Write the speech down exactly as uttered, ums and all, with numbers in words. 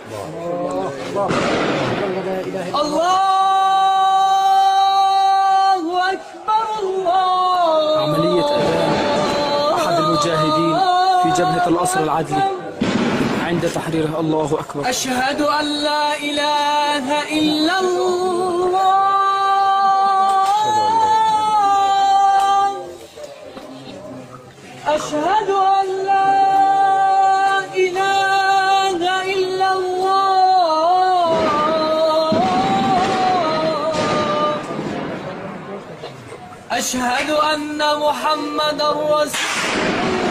الله أكبر. الله. عملية أذان أحد المجاهدين في جبهة الأسر العدلي عند تحريره. الله أكبر. أشهد أن لا إله إلا الله. أشهد أن لا إله إلا الله. أشهد أن محمدا رسول الله.